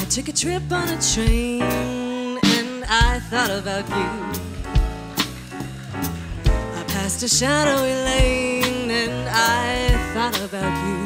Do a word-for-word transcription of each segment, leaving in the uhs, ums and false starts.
took a trip on a train and I thought about you. I passed a shadowy lane and I thought about you.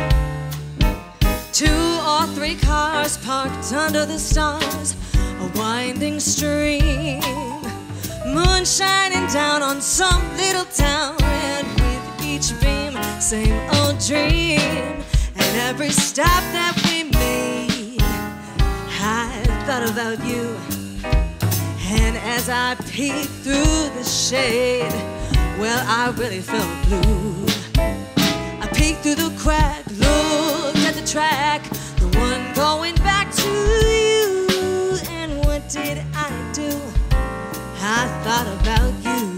Two or three cars parked under the stars, a winding stream, moon shining down on some little town, and with each beam, same old dream. And every stop that we made, I thought about you. And as I peeked through the shade, well, I really felt blue. I peeked through the crack, looked at the track, the one going back to you. And what did I do? I thought about you.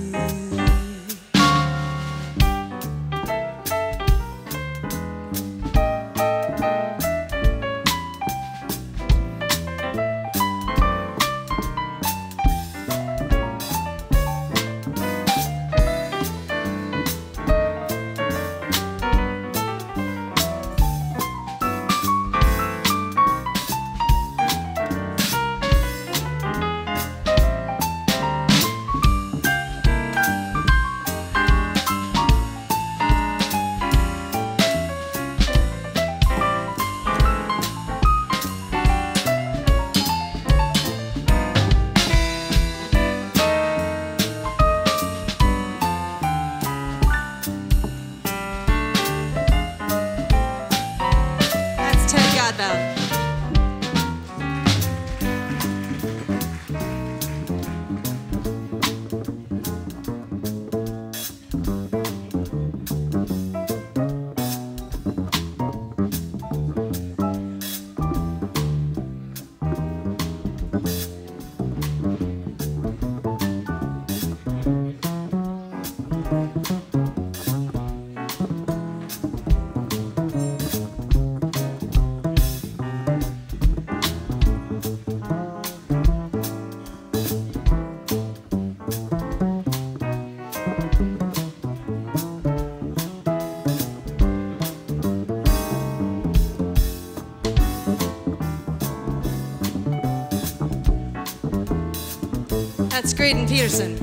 Ted Godbout. That's Graydon Peterson.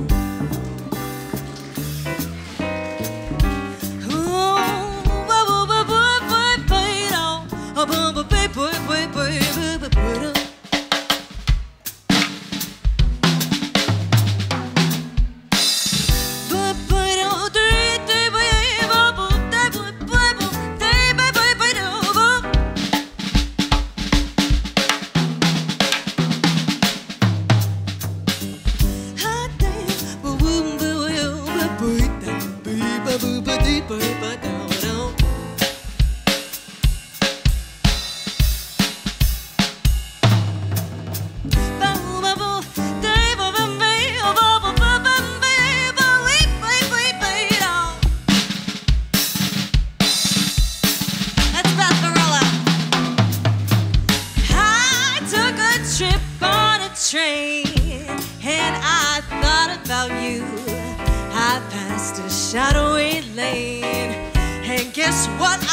Train, and I thought about you. I passed a shadowy lane, and guess what